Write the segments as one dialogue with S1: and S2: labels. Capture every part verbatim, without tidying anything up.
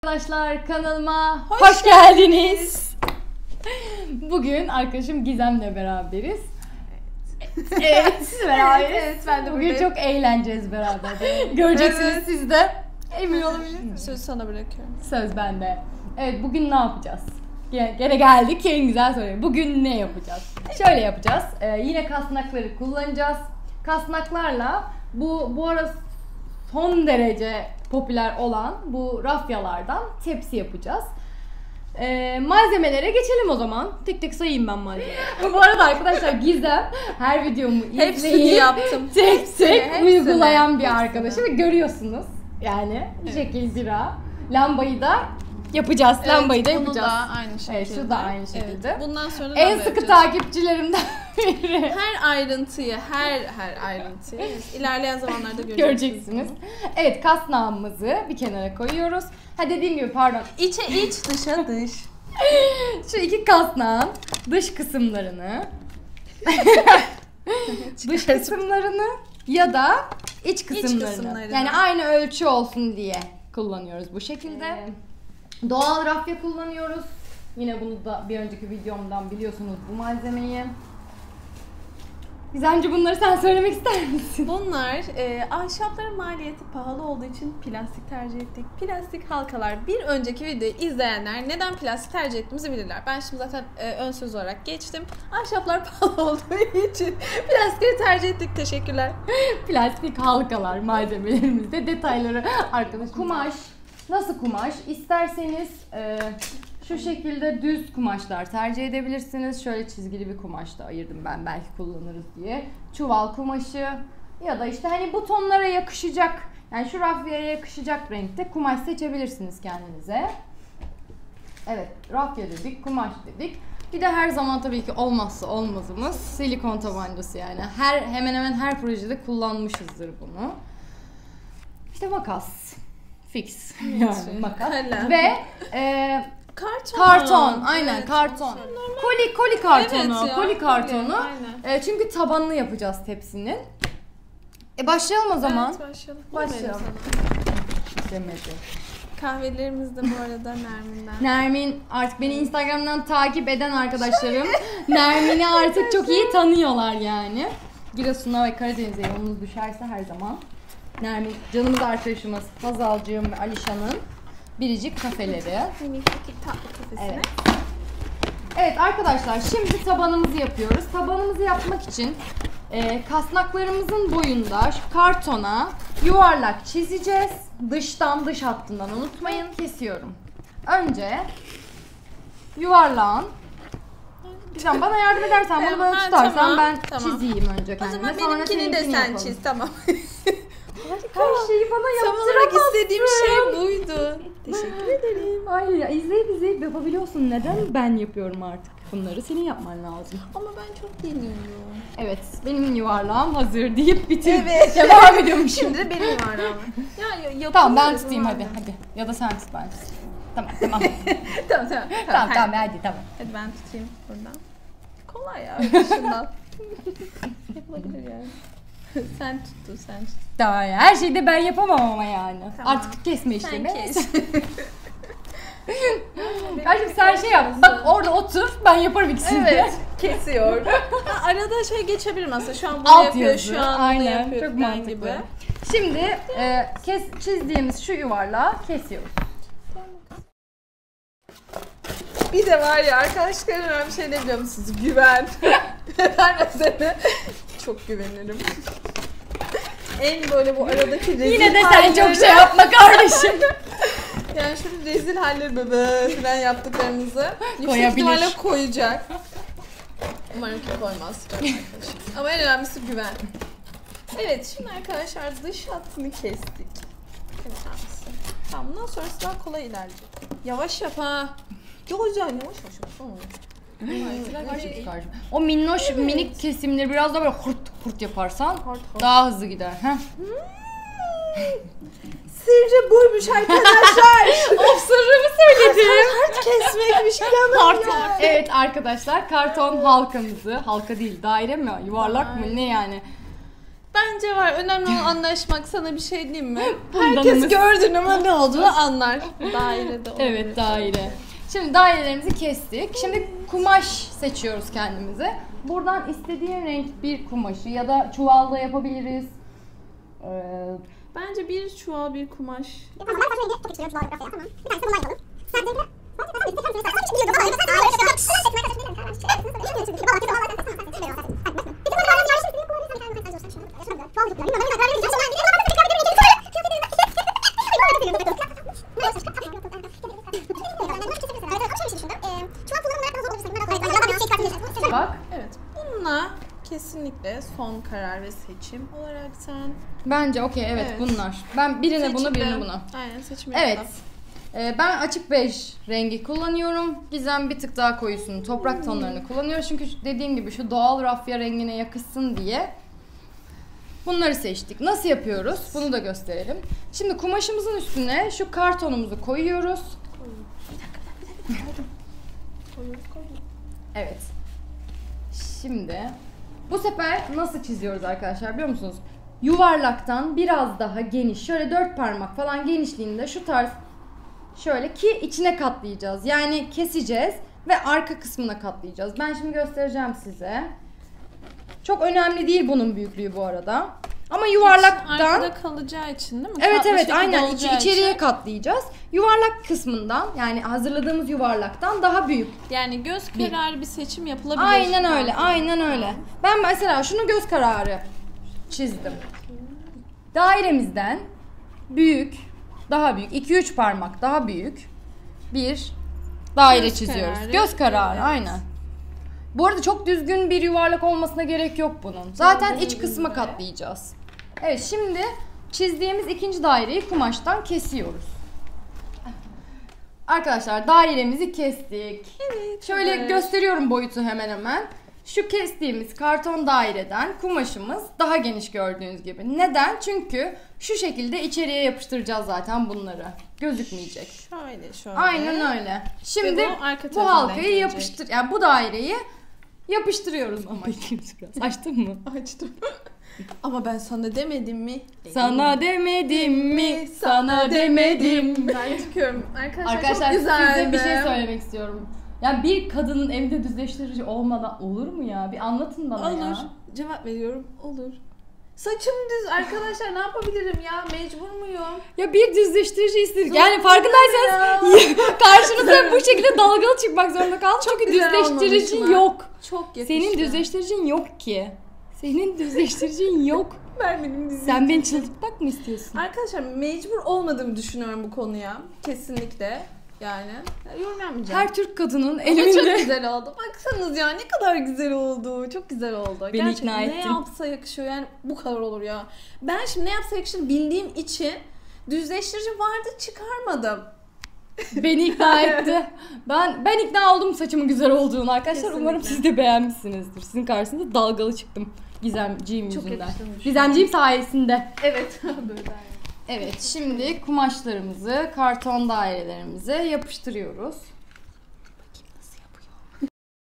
S1: Arkadaşlar kanalıma hoş,
S2: hoş
S1: geldiniz. Bugün arkadaşım Gizem'le beraberiz. Evet, evet beraberiz. Evet, evet, ben de bugün buradayım. Çok eğleneceğiz beraber. Göreceksiniz evet. Siz de. Emin olabilirsiniz.
S2: Söz sana bırakıyorum.
S1: Söz bende. Evet, bugün ne yapacağız? Gene geldik en güzel soruya. Bugün ne yapacağız? Şöyle yapacağız. Ee, yine kasnakları kullanacağız. Kasnaklarla bu bu ara son derece popüler olan bu rafyalardan tepsi yapacağız. Ee, malzemelere geçelim o zaman. Tek tek sayayım ben malzemeleri. Bu arada arkadaşlar Gizem her videomu izleyip
S2: yaptım.
S1: tek
S2: hepsini,
S1: tek
S2: hepsini,
S1: uygulayan bir
S2: hepsini.
S1: arkadaşı ve görüyorsunuz. Yani
S2: evet.
S1: şekil bira. Lambayı da yapacağız. Evet, lambayı da yapacağız.
S2: Da aynı şekilde.
S1: Evet, şu da aynı şekilde.
S2: Evet, bundan sonra
S1: en sıkı yapacağız. Takipçilerimden biri.
S2: Her ayrıntıyı, her her ayrıntıyı ilerleyen zamanlarda göreceksiniz.
S1: göreceksiniz. Evet, kasnağımızı bir kenara koyuyoruz. Ha dediğim gibi pardon.
S2: İçe iç, dışa dış.
S1: Şu iki kasnağın dış kısımlarını dış kısımlarını ya da iç kısımlarını. iç kısımlarını yani aynı ölçü olsun diye kullanıyoruz bu şekilde. Ee, doğal rafya kullanıyoruz. Yine bunu da bir önceki videomdan biliyorsunuz bu malzemeyi. Gizemci bunları sen söylemek ister misin?
S2: Bunlar e, ahşapların maliyeti pahalı olduğu için plastik tercih ettik. Plastik halkalar. Bir önceki videoyu izleyenler neden plastik tercih ettiğimizi bilirler. Ben şimdi zaten e, ön söz olarak geçtim. Ahşaplar pahalı olduğu için plastiği tercih ettik. Teşekkürler.
S1: Plastik halkalar malzemelerimizde detayları arkadaşlar. Kumaş. Nasıl kumaş? İsterseniz e, şu şekilde düz kumaşlar tercih edebilirsiniz. Şöyle çizgili bir kumaş da ayırdım ben belki kullanırız diye. Çuval kumaşı ya da işte hani bu tonlara yakışacak, yani şu rafyaya yakışacak renkte kumaş seçebilirsiniz kendinize. Evet, rafya dedik, kumaş dedik. Bir de her zaman tabii ki olmazsa olmazımız silikon tabancası yani. Her hemen hemen her projede kullanmışızdır bunu. İşte makas. Fix. Yani makas. Ve e,
S2: Karton.
S1: Karton, aynen
S2: evet,
S1: karton. Koli koli kartonu,
S2: evet ya,
S1: koli kartonu.
S2: E,
S1: çünkü tabanını yapacağız tepsinin. E başlayalım o zaman.
S2: Evet, başlayalım.
S1: Başlayalım. Demedi.
S2: Kahvelerimiz de bu arada Nermin'den.
S1: Nermin artık beni Instagram'dan takip eden arkadaşlarım Nermin'i artık çok iyi tanıyorlar yani. Giresun'a ve Karadeniz'e yolunuz düşerse her zaman Nermin canımız arkadaşımız Hazalcığım ve Alişan'ın biricik kafeleri.
S2: Minik'teki tatlı kafesine.
S1: Evet. Evet arkadaşlar şimdi tabanımızı yapıyoruz. Tabanımızı yapmak için e, kasnaklarımızın boyunda şu kartona yuvarlak çizeceğiz. Dıştan dış hattından unutmayın. Kesiyorum. Önce yuvarlağın. Güzel, bana yardım edersen bunu böyle tutarsan tamam, ben tamam. çizeyim önce kendime.
S2: O zaman benimkini de sen yapalım. Çiz tamam.
S1: Her şeyi bana yaptıramazsın.
S2: Tam olarak istediğim şey buydu. Teşekkür ederim.
S1: Hayır ya izleyip izleyip yapabiliyorsun. Neden ben yapıyorum artık bunları? Senin yapman lazım.
S2: Ama ben çok deniyorum.
S1: Evet benim yuvarlağım hazır deyip bitir.
S2: Evet.
S1: Devam ediyorum şimdi.
S2: Şimdi de benim yuvarlağım. Ya, ya
S1: tamam ben tutayım hadi hadi. Ya da sen tut ben tutayım. Tamam tamam.
S2: tamam tamam.
S1: Tamam tamam hadi tamam.
S2: Hadi ben tutayım buradan. Kolay ya dışından. Yapılabilir yani. Sen tuttun sen tut.
S1: Tamam ya her şeyi de ben yapamam ama yani.
S2: Tamam.
S1: Artık kesme işlemi.
S2: Sen kes.
S1: Kardeşim sen şey yap. Bak orada otur ben yaparım ikisini.
S2: Evet. Kesiyor. Ha, arada şey geçebilirim aslında. Şu an bunu
S1: alt
S2: yapıyor,
S1: yazı.
S2: şu an
S1: aynen.
S2: bunu yapıyor.
S1: Çok mantıklı. Gibi. Şimdi e, kes, çizdiğimiz şu yuvarlağı kesiyoruz.
S2: Bir de var ya arkadaşlar en önemli şey ne biliyor musunuz? Güven. Ben üzerine çok güvenirim. En böyle bu aradaki rezil
S1: yine de sen
S2: halleri...
S1: çok şey yapma kardeşim.
S2: Yani şöyle rezil halleri böyle falan yaptıklarımızı yüksek
S1: koyabilir.
S2: ihtimalle koyacak. Umarım ki koymaz arkadaşlar. Ama en önemlisi güven. Evet şimdi arkadaşlar dış hattını kestik. Tamam bundan sonrası daha kolay ilerleyecek. Yavaş yap ha. Yok güzel yavaş yavaş yap.
S1: O minnoş evet. minik kesimleri biraz daha böyle hurt hurt yaparsan hurt, hurt. daha hızlı gider. Heh.
S2: Sırrı buymuş arkadaşlar.
S1: Of sırrımı söyledim.
S2: Kart kesmekmiş planım ya.
S1: Evet arkadaşlar karton halkamızı, halka değil daire mi yuvarlak mı ne yani.
S2: Bence var. Önemli olan anlaşmak. Sana bir şey diyeyim mi?
S1: Bundan
S2: Herkes
S1: emin-
S2: gördüğünü mü ne olduğunu anlar. Dairede olur.
S1: Evet, daire. Şimdi dairelerimizi kestik. Şimdi kumaş seçiyoruz kendimize. Buradan istediğin renk bir kumaşı ya da çuvalda yapabiliriz. Ee,
S2: Bence bir çuval bir kumaş.
S3: Tamam ben rengi çok istiyorum çuval grafya tamam. Bir tanesi de bunlar yapalım. Sen de
S1: bak.
S2: Evet. Bununla kesinlikle son karar ve seçim olarak sen.
S1: Bence okey, evet,
S2: Evet.
S1: bunlar. Ben birine bunu,
S2: Seçimde-
S1: birine bunu.
S2: Aynen seçim
S1: Evet.
S2: yapalım.
S1: Ee, ben açık bej rengi kullanıyorum. Gizem bir tık daha koyusunu, toprak tonlarını kullanıyor. Çünkü dediğim gibi şu doğal rafya rengine yakışsın diye bunları seçtik. Nasıl yapıyoruz? Bunu da gösterelim. Şimdi kumaşımızın üstüne şu kartonumuzu koyuyoruz. Evet. Şimdi bu sefer nasıl çiziyoruz arkadaşlar biliyor musunuz? Yuvarlaktan biraz daha geniş, şöyle dört parmak falan genişliğinde şu tarz şöyle ki içine katlayacağız. Yani keseceğiz ve arka kısmına katlayacağız. Ben şimdi göstereceğim size. Çok önemli değil bunun büyüklüğü bu arada. Ama yuvarlaktan
S2: Arkada kalacağı için değil mi?
S1: evet
S2: Katlı
S1: evet
S2: şekilde
S1: aynen İç-
S2: olacağı
S1: içeriye
S2: için.
S1: katlayacağız. Yuvarlak kısmından yani hazırladığımız yuvarlaktan daha büyük.
S2: Yani göz kararı bir seçim yapılabilir.
S1: Aynen öyle, aynen öyle. Ben mesela şunu göz kararı çizdim. Dairemizden büyük, daha büyük, iki üç parmak daha büyük bir daire
S2: Göz
S1: çiziyoruz.
S2: kararı,
S1: Göz kararı,
S2: evet.
S1: aynen. Bu arada çok düzgün bir yuvarlak olmasına gerek yok bunun. Zaten
S2: Doğru,
S1: iç kısmı
S2: böyle.
S1: katlayacağız. Evet, şimdi çizdiğimiz ikinci daireyi kumaştan kesiyoruz. Arkadaşlar dairemizi kestik.
S2: Evet.
S1: Şöyle
S2: evet.
S1: gösteriyorum boyutu hemen hemen. Şu kestiğimiz karton daireden kumaşımız daha geniş gördüğünüz gibi. Neden? Çünkü şu şekilde içeriye yapıştıracağız zaten bunları. Gözükmeyecek.
S2: Şöyle şöyle.
S1: Aynen öyle. Şimdi
S2: Ve bu arka
S1: bu
S2: tarafından
S1: halkayı
S2: gelecek.
S1: yapıştır, yani bu daireyi yapıştırıyoruz kumaşımızı biraz. Açtın mı?
S2: Açtım. Ama ben sana demedim mi?
S1: Sana demedim mi? Sana demedim.
S2: Ben çıkıyorum. Arkadaşlar,
S1: Arkadaşlar
S2: çok güzeldi.
S1: size bir şey söylemek istiyorum. Ya bir kadının evde düzleştirici olmadan olur mu ya? Bir anlatın bana
S2: Olur.
S1: ya.
S2: Cevap veriyorum. Olur. Saçım düz arkadaşlar, ne yapabilirim ya? Mecbur muyum?
S1: Ya bir düzleştirici istedik.
S2: Zor
S1: Yani farkındaysanız
S2: ya.
S1: karşınıza bu şekilde dalgalı çıkmak zorunda kaldım.
S2: Çok
S1: Çünkü
S2: güzel
S1: düzleştirici
S2: olmamış mı?
S1: yok.
S2: Çok yakıştı.
S1: Senin düzleştiricin yok ki. Senin düzleştiricin yok.
S2: Ver benim düzleştiricim.
S1: Sen beni çıldırtmak mı istiyorsun?
S2: Arkadaşlar mecbur olmadığımı düşünüyorum bu konuya. Kesinlikle. Yani yorum yapmayacağım.
S1: Her Türk kadının
S2: Ama çok
S1: elinde.
S2: güzel oldu. Baksanız ya ne kadar güzel oldu. Çok güzel oldu.
S1: Beni
S2: Gerçekten
S1: ikna
S2: ne
S1: ettin.
S2: yapsa yakışıyor yani bu kadar olur ya. Ben şimdi ne yapsa yakışır bildiğim için düzleştirici vardı çıkarmadım.
S1: Beni ikna etti. Ben ben ikna oldum saçımın güzel olduğunu arkadaşlar.
S2: Kesinlikle.
S1: Umarım siz de beğenmişsinizdir. Sizin karşısında dalgalı çıktım. Gizemciğim
S2: Çok
S1: yüzünden.
S2: yakıştırmış.
S1: Gizemciğim sayesinde.
S2: Evet. Böyle.
S1: Evet, şimdi kumaşlarımızı karton dairelerimize yapıştırıyoruz. Bakayım nasıl yapıyor.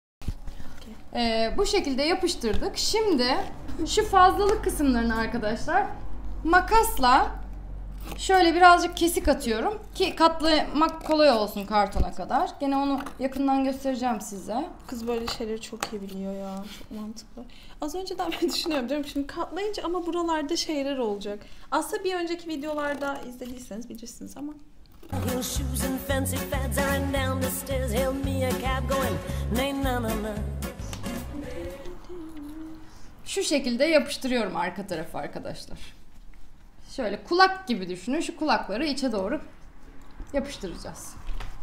S1: Ee, bu şekilde yapıştırdık. Şimdi şu fazlalık kısımlarını arkadaşlar makasla şöyle birazcık kesik atıyorum ki katlamak kolay olsun kartona kadar. Gene onu yakından göstereceğim size.
S2: Kız böyle şeyleri çok iyi biliyor ya. Çok mantıklı. Az önceden ben düşünüyorum. Diyorum şimdi katlayınca ama buralarda şeyler olacak. Aslında bir önceki videolarda izlediyseniz bilirsiniz ama.
S4: Heel shoes and fancy fads are running down the stairs. Hail me a cab going, nay na na na.
S1: Şu şekilde yapıştırıyorum arka tarafı arkadaşlar. Şöyle kulak gibi düşünün. Şu kulakları içe doğru yapıştıracağız.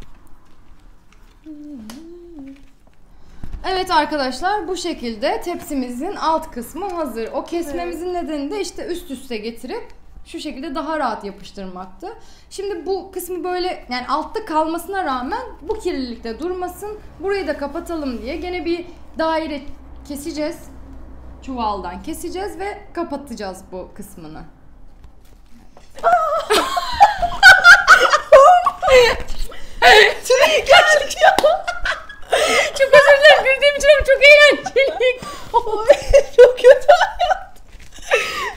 S1: Evet arkadaşlar, bu şekilde tepsimizin alt kısmı hazır. O kesmemizin nedeni de işte üst üste getirip şu şekilde daha rahat yapıştırmaktı. Şimdi bu kısmı böyle yani altta kalmasına rağmen bu kirlilikte durmasın, burayı da kapatalım diye gene bir daire keseceğiz. Çuvaldan keseceğiz ve kapatacağız bu kısmını. Çok özür dilerim, güldüğüm için ama çok eğlenceli.
S2: Çok kötü hayat.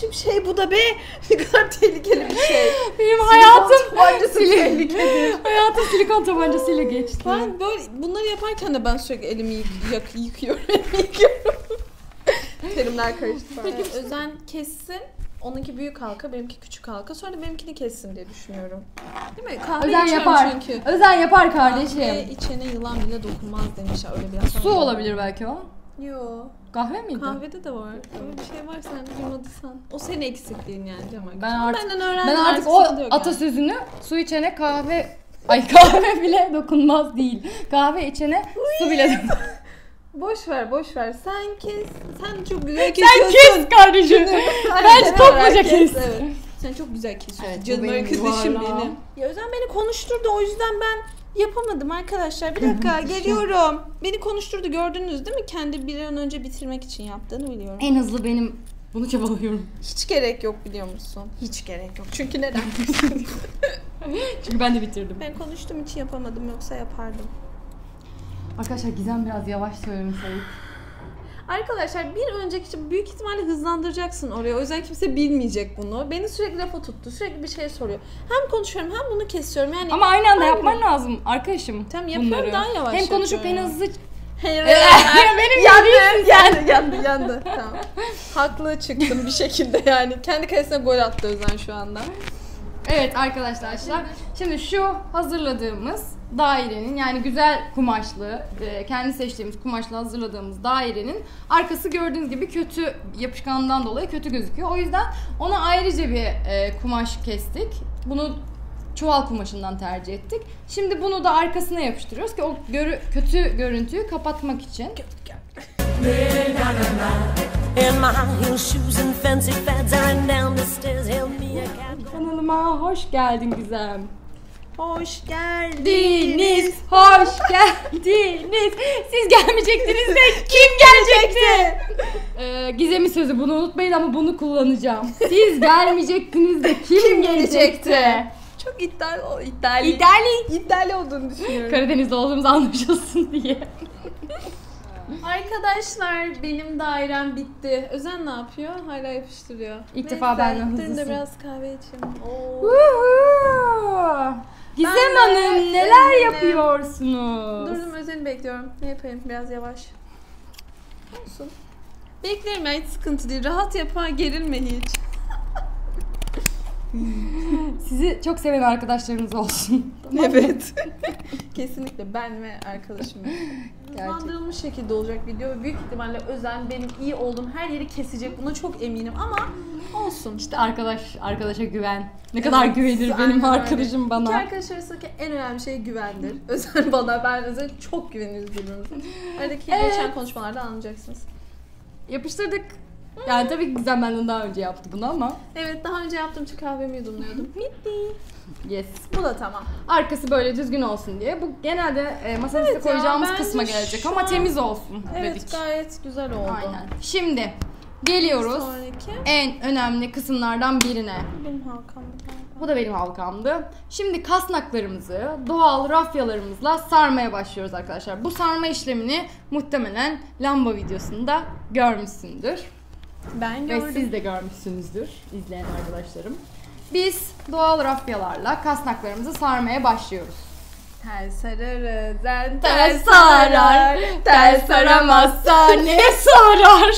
S2: biçim şey bu da be? Ne kadar tehlikeli bir şey.
S1: Benim hayatım
S2: tabancası
S1: silik-
S2: tehlikeli.
S1: hayatım silikon tabancasıyla geçti.
S2: Ben böyle bunları yaparken de ben sürekli elimi yık, yak, yıkıyorum, elimi yıkıyorum. Terimler karıştı. Peki Özen kessin. Onunki büyük halka, benimki küçük halka. Sonra da benimkini kessin diye düşünüyorum. Değil mi? Kahve
S1: Özen
S2: içiyorum
S1: yapar.
S2: çünkü.
S1: Özen yapar
S2: Kahve
S1: kardeşim.
S2: içene yılan bile dokunmaz demişler. Öyle bir
S1: Su olabilir belki o.
S2: Yo.
S1: Kahve miydi?
S2: Kahvede de var. Öyle bir şey var sen duymadıysan. O senin eksikliğin yani değil mi?
S1: Ben artık,
S2: Benden öğrendim.
S1: ben artık o
S2: sıkıntı yok yani.
S1: atasözünü su içene kahve ay kahve bile dokunmaz değil. Kahve içene su bile dokunmaz.
S2: Boş ver, boş ver. Sen kes. Sen çok güzel
S1: Sen
S2: kesiyorsun.
S1: kes kardeşim. Bence topluca kes.
S2: Evet. Sen çok güzel kesiyorsun.
S1: Evet, bu
S2: Canım
S1: benim
S2: arkadaşım
S1: yuvarlağım.
S2: benim. Ya Özen beni konuşturdu o yüzden ben yapamadım arkadaşlar. Bir dakika geliyorum. Beni konuşturdu gördünüz değil mi? Kendi bir an önce bitirmek için yaptığını biliyorum.
S1: En hızlı benim bunu çabalıyorum.
S2: Hiç gerek yok biliyor musun? Hiç gerek yok. Çünkü neden?
S1: Çünkü ben de bitirdim.
S2: Ben konuştuğum için yapamadım yoksa yapardım.
S1: Arkadaşlar Gizem biraz yavaş söylemiş Sayık.
S2: Arkadaşlar bir önceki için büyük ihtimalle hızlandıracaksın oraya. O yüzden kimse bilmeyecek bunu. Beni sürekli lafa tuttu. Sürekli bir şey soruyor. Hem konuşuyorum hem bunu kesiyorum. Yani
S1: Ama aynı anda
S2: Aynen.
S1: yapman lazım arkadaşım.
S2: Tamam, yapıyorum,
S1: bunları.
S2: daha yavaş
S1: Hem konuşup hem
S2: yapıyorum.
S1: hızlı.
S2: Hayır,
S1: Benim
S2: yandı, yandı, yandı, yandı. Tamam. Haklı çıktım bir şekilde yani. Kendi kalesine gol attı Özen şu anda.
S1: Evet arkadaşlar. Şimdi şu hazırladığımız dairenin yani güzel kumaşlı, kendi seçtiğimiz kumaşla hazırladığımız dairenin arkası gördüğünüz gibi kötü yapışkandan dolayı kötü gözüküyor. O yüzden ona ayrıca bir kumaş kestik. Bunu çuval kumaşından tercih ettik. Şimdi bunu da arkasına yapıştırıyoruz ki o görü, kötü görüntüyü kapatmak için.
S4: In my high heel shoes and fancy fads, I ran down the stairs, hailed me a cab.
S1: Kanalıma hoş geldin Gizem.
S2: Hoş geldiniz.
S1: Deniz, hoş geldiniz. Siz gelmeyecektiniz de kim gelecekti? Ee, Gizem'in sözü, bunu unutmayın ama bunu kullanacağım. Siz gelmeyecektiniz de kim,
S2: Kim
S1: gelecekti?
S2: gelecekti? Çok iddialı, o iddialı.
S1: İddialı.
S2: İddialı olduğunu düşünüyorum.
S1: Karadeniz'de olduğumuz anlaşılsın diye.
S2: Arkadaşlar benim dairem bitti. Özen ne yapıyor? Hala yapıştırıyor.
S1: İlk defa benden
S2: Durun da
S1: hızlısın.
S2: biraz kahve içeyim. Oo.
S1: Woohoo! Gizem
S2: Ben de
S1: Hanım neler
S2: Özen'im.
S1: yapıyorsunuz?
S2: Durdum Özen'i bekliyorum. Ne yapayım? Biraz yavaş. Olsun. Beklerim ya, hiç sıkıntı değil. Rahat yapan gerilme hiç.
S1: Sizi çok seven arkadaşlarınız olsun.
S2: Evet. Kesinlikle ben ve arkadaşım. Hızlandırılmış şekilde olacak video. Büyük ihtimalle Özen benim iyi olduğum her yeri kesecek. Buna çok eminim ama olsun.
S1: İşte arkadaş, arkadaşa güven. Ne kadar
S2: Evet,
S1: güvenir benim
S2: aynen öyle.
S1: arkadaşım
S2: İki
S1: bana.
S2: arkadaş arasındaki en önemli şey güvendir. Özen bana, ben Özen çok güveniyoruz birbirimize. Aradaki
S1: Evet.
S2: geçen konuşmalarda anlayacaksınız.
S1: Yapıştırdık. Yani tabii ki Gizem benden daha önce yaptı bunu ama.
S2: Evet, daha önce yaptığım için kahvemi yudumluyordum. Bitti.
S1: Yes.
S2: Bu da tamam.
S1: Arkası böyle düzgün olsun diye. Bu genelde e, masanın
S2: Evet
S1: üstüne
S2: ya,
S1: koyacağımız
S2: bence
S1: kısma gelecek
S2: şu
S1: ama
S2: an-
S1: temiz olsun
S2: Evet,
S1: dedik.
S2: gayet güzel oldu.
S1: Aynen. Şimdi geliyoruz
S2: Sonraki.
S1: en önemli kısımlardan birine.
S2: Benim halkamdı galiba.
S1: Bu da benim halkamdı. Şimdi kasnaklarımızı doğal rafyalarımızla sarmaya başlıyoruz arkadaşlar. Bu sarma işlemini muhtemelen lamba videosunda görmüşsündür.
S2: Ben
S1: Ve
S2: gördüm.
S1: siz de görmüşsünüzdür izleyen arkadaşlarım. Biz doğal rafyalarla kasnaklarımızı sarmaya başlıyoruz.
S2: Tel sararı, zen
S1: Tel
S2: tel
S1: sarar,
S2: sarar,
S1: tel saramazsa ne sarar?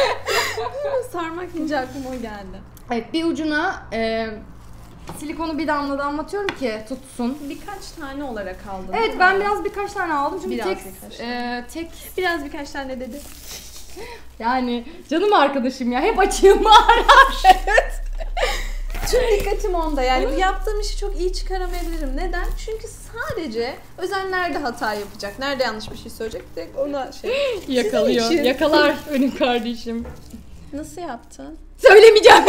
S2: Sarmak deyince aklıma o geldi.
S1: Evet, bir ucuna e, silikonu bir damla damlatıyorum ki tutsun.
S2: Birkaç tane olarak aldın.
S1: Evet,
S2: değil mi?
S1: ben biraz birkaç tane aldım çünkü
S2: Biraz
S1: tek
S2: birkaç
S1: e, tek
S2: Biraz birkaç tane dedi.
S1: yani canım arkadaşım ya, hep açığımı arar.
S2: Tüm dikkatim onda, yani bu yaptığım işi çok iyi çıkaramayabilirim. Neden? Çünkü sadece Özen nerede hata yapacak, nerede yanlış bir şey söyleyecek, direkt ona şey.
S1: Yakalıyor,
S2: Sizin için.
S1: yakalar benim kardeşim.
S2: Nasıl yaptın?
S1: Söylemeyeceğim.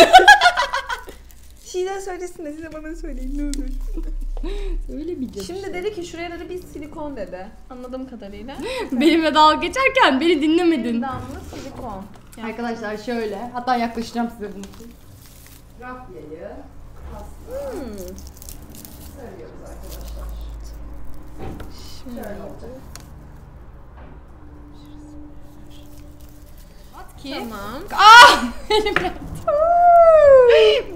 S2: Şeyden söylesin de size bana söyleyin ne olur.
S1: Söylemeyeceğim.
S2: Şimdi dedi ki şuraya dedi bir silikon dedi. Anladığım kadarıyla.
S1: Benimle dalga geçerken beni
S2: Bir
S1: dinlemedin.
S2: damla silikon. Yani
S1: Arkadaşlar şöyle, hatta yaklaşacağım size bunu. Rafyayı
S2: hmm.
S1: sarıyoruz arkadaşlar.
S2: Şimdi
S1: Şöyle olacak. At ki.
S2: tamam.
S1: Ah! Elim yaktı.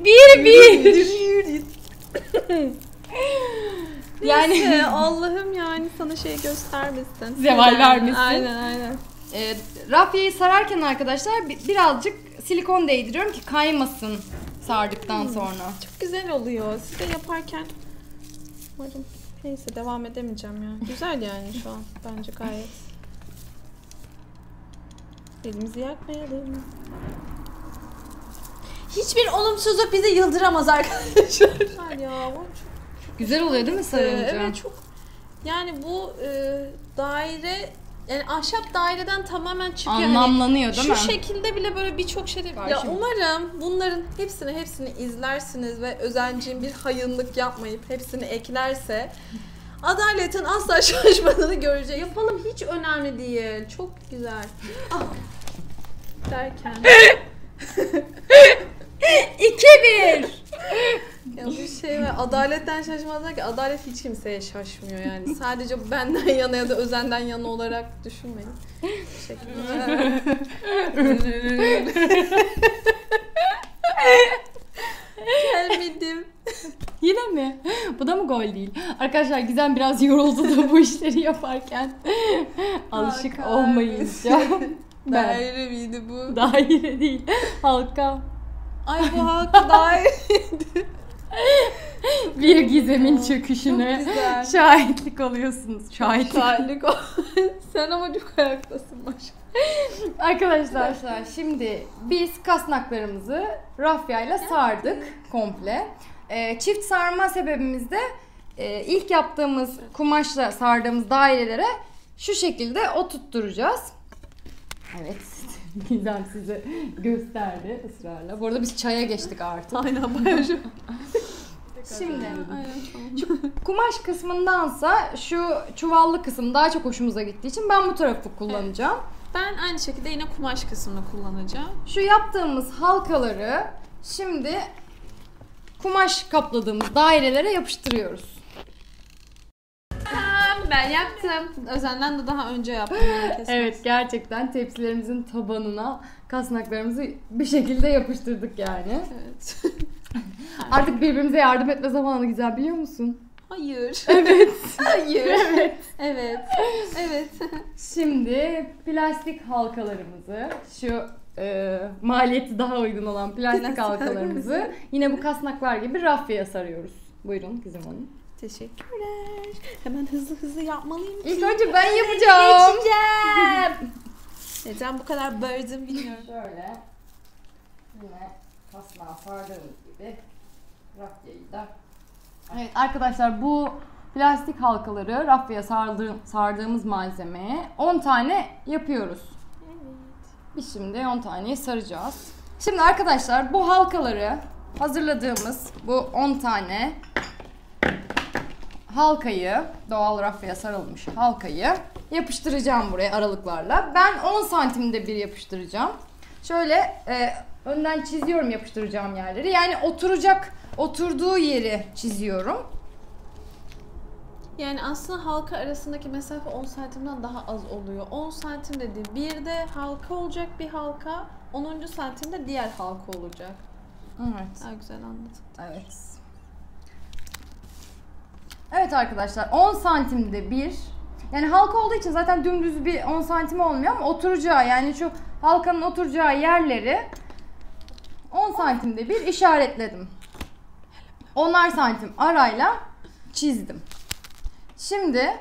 S1: Bir bir. Yani
S2: Neyse, Allah'ım yani sana şey göstermesin.
S1: Zeval vermesin.
S2: Aynen aynen.
S1: E, rafyayı sararken arkadaşlar bi- birazcık silikon değdiriyorum ki kaymasın sardıktan sonra.
S2: Çok güzel oluyor. Siz de yaparken umarım. Neyse devam edemeyeceğim ya. Güzel yani şu an bence gayet. Elimizi yakmayalım. Hiçbir olumsuzluk bizi yıldıramaz arkadaşlar. Güzel ya. Bu çok
S1: Güzel oluyor değil mi sarınca?
S2: evet çok. Yani bu e, daire yani ahşap daireden tamamen çıkıyor. Hani
S1: Anlamlanıyor değil
S2: şu
S1: mi?
S2: şekilde bile böyle birçok şey. Ya
S1: Karşı-
S2: umarım bunların hepsini hepsini izlersiniz ve özenciğin bir hayınlık yapmayıp hepsini eklerse adaletin asla şaşmadığını göreceğiz. Yapalım hiç önemli değil. Çok güzel. Ah. Derken.
S1: İki bir.
S2: Ya bir şey var. Adaletten şaşmazlar ki adalet hiç kimseye şaşmıyor yani. Sadece benden yana ya da özenden yana olarak düşünmeyin. Teşekkürler. Gelmedim.
S1: Yine mi? Bu da mı gol değil? Arkadaşlar Gizem biraz yoruldu da bu işleri yaparken. Alışık
S2: Hakan.
S1: olmayınca. Ben.
S2: Daire miydi bu?
S1: Daire değil. Halka.
S2: Ay bu halka daire.
S1: Bir Gizem'in çöküşüne
S2: Çok güzel.
S1: şahitlik oluyorsunuz. Şahitlik.
S2: Şahitlik ol. Sen ama çok ayaktasın maşallah.
S1: Arkadaşlar şimdi biz kasnaklarımızı rafyayla sardık komple. Ee, çift sarma sebebimiz de e, ilk yaptığımız kumaşla sardığımız dairelere şu şekilde oturtturacağız. Evet. Gizem size gösterdi ısrarla. Bu arada biz çaya geçtik artık.
S2: Aynen bayağı şu.
S1: Şimdi
S2: Aynen tamam.
S1: kumaş kısmındansa şu çuvallı kısım daha çok hoşumuza gittiği için ben bu tarafı kullanacağım.
S2: Ben aynı şekilde yine kumaş kısmını kullanacağım.
S1: Şu yaptığımız halkaları şimdi kumaş kapladığımız dairelere yapıştırıyoruz.
S2: Ben yaptım. Özenden de daha önce yaptım.
S1: Evet, gerçekten tepsilerimizin tabanına kasnaklarımızı bir şekilde yapıştırdık yani.
S2: Evet.
S1: Artık birbirimize yardım etme zamanı güzel, biliyor musun?
S2: Hayır.
S1: Evet.
S2: Hayır.
S1: Evet.
S2: Evet. Evet.
S1: Şimdi plastik halkalarımızı, şu e, maliyeti daha uygun olan plastik
S2: Plastik
S1: halkalarımızı yine bu kasnaklar gibi rafyaya sarıyoruz. Buyurun Gizem Hanım.
S2: Teşekkürler. Hemen hızlı hızlı yapmalıyım ki.
S1: İlk önce ben yapacağım.
S2: Geçeceğim. Neden bu kadar böldüm bilmiyorum.
S1: Şöyle yine kasnağı sardığımız gibi rafyayı da. Evet arkadaşlar, bu plastik halkaları rafyaya sardığım, sardığımız malzemeye on tane yapıyoruz.
S2: Evet.
S1: Biz şimdi on taneyi saracağız. Şimdi arkadaşlar bu halkaları hazırladığımız bu on tane halkayı, doğal rafyaya sarılmış halkayı yapıştıracağım buraya aralıklarla. Ben on santimde bir yapıştıracağım. Şöyle e, önden çiziyorum yapıştıracağım yerleri. Yani oturacak, oturduğu yeri çiziyorum.
S2: Yani aslında halka arasındaki mesafe on santimden daha az oluyor. on santim dedi. Bir de halka olacak bir halka. onuncu santimde diğer halka olacak.
S1: Evet.
S2: Daha güzel anladım.
S1: Evet. Evet arkadaşlar, on santimde bir, yani halka olduğu için zaten dümdüz bir on santim olmuyor ama oturacağı, yani şu halkanın oturacağı yerleri on santimde bir işaretledim. Onar santim arayla çizdim. Şimdi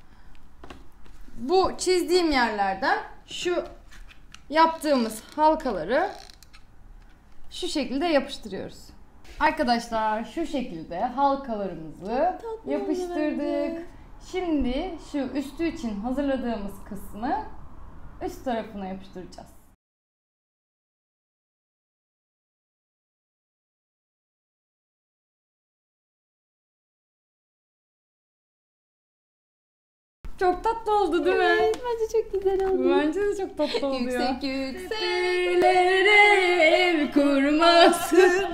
S1: bu çizdiğim yerlerden şu yaptığımız halkaları şu şekilde yapıştırıyoruz. Arkadaşlar şu şekilde halkalarımızı yapıştırdık. Şimdi şu üstü için hazırladığımız kısmı üst tarafına yapıştıracağız. Çok tatlı oldu değil mi?
S2: Evet, bence çok güzel oldu.
S1: Bence de çok tatlı oluyor.
S2: Yüksek yüksek
S1: Evlere ev kurmasın.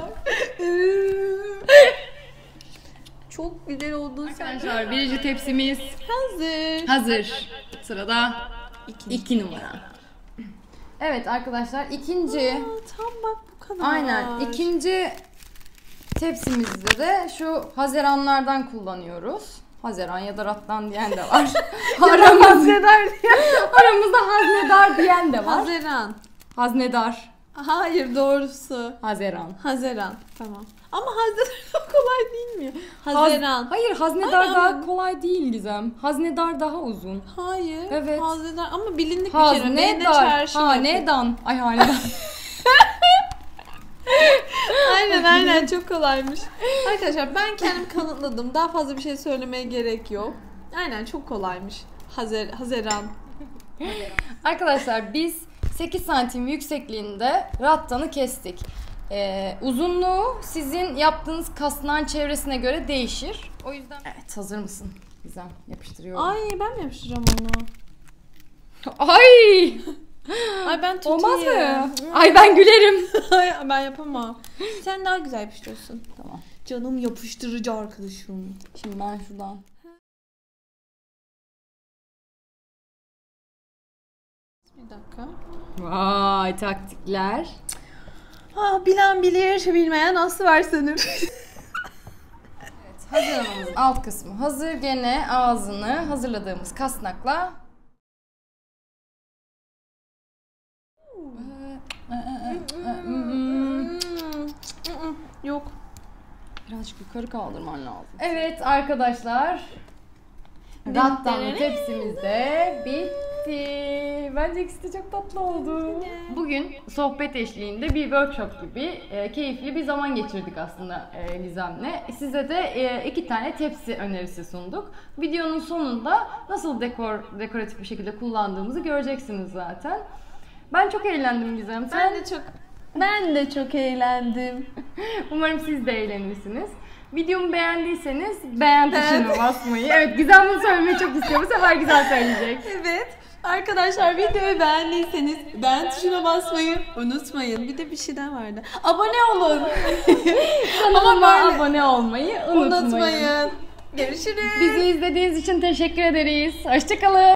S2: Çok güzel oldu.
S1: Arkadaşlar birinci tepsimiz
S2: Hazır.
S1: hazır. Sırada iki, iki numara. Evet arkadaşlar ikinci
S2: Aa, tam bak bu kadar.
S1: aynen ikinci tepsimizde de şu haziranlardan kullanıyoruz. Haziran ya da rattan diyen de var. Aramız,
S2: Haznedar diye.
S1: aramızda haznedar diyen de var.
S2: Haziran.
S1: Haznedar.
S2: Hayır doğrusu.
S1: Haziran.
S2: Haziran. Tamam. Ama Haziran kolay değil mi?
S1: Haz-
S2: Haziran.
S1: Hayır haznedar
S2: Aynen.
S1: daha kolay değil Gizem. Haznedar daha uzun.
S2: Hayır.
S1: Evet.
S2: Haziran ama bilindik bir kere. Beyne
S1: Haznedar.
S2: çarşı yapıyor.
S1: Hanedan. Ay hanedan.
S2: Aynen aynen çok kolaymış. Arkadaşlar ben kendim kanıtladım. Daha fazla bir şey söylemeye gerek yok. Aynen çok kolaymış. Hazer, Haziran.
S1: Arkadaşlar biz sekiz santim yüksekliğinde rattanı kestik. Ee, uzunluğu sizin yaptığınız kasnağın çevresine göre değişir. O yüzden evet hazır mısın? Gizem yapıştırıyorum.
S2: Ay ben mi yapıştıracağım onu?
S1: Ay!
S2: Ay ben tutayım.
S1: Olmaz mı? Ay ben gülerim.
S2: Ay ben yapamam. Sen daha güzel yapıştırıyorsun.
S1: Tamam.
S2: Canım yapıştırıcı arkadaşım.
S1: Şimdi ben şuradan.
S2: Bir dakika.
S1: Vay taktikler.
S2: Ah, bilen bilir, bilmeyen aslı var sanır.
S1: Haziranımızın alt kısmı hazır. Gene ağzını hazırladığımız kasnakla
S2: Yok.
S1: birazcık yukarı kaldırman lazım. Evet arkadaşlar. Rattanlı tepsimiz de bitti. Bence ikisi de çok tatlı oldu. Bugün sohbet eşliğinde bir workshop gibi e, keyifli bir zaman geçirdik aslında e, Gizem'le. Size de e, iki tane tepsi önerisi sunduk. Videonun sonunda nasıl dekor dekoratif bir şekilde kullandığımızı göreceksiniz zaten. Ben çok eğlendim Gizem. Sen?
S2: Ben de çok ben de çok eğlendim.
S1: Umarım siz de eğlenirsiniz. Videomu beğendiyseniz beğen tuşuna basmayı. Evet Gizem bunu söylemeyi çok istiyor. Bu sefer güzel söyleyecek.
S2: Evet. Arkadaşlar videoyu beğendiyseniz beğen tuşuna basmayı unutmayın. Bir de bir şey daha vardı. Abone olun.
S1: Kanalıma
S2: böyle-
S1: abone olmayı unutmayın.
S2: Unutmayın. Görüşürüz.
S1: Bizi izlediğiniz için teşekkür ederiz. Hoşçakalın.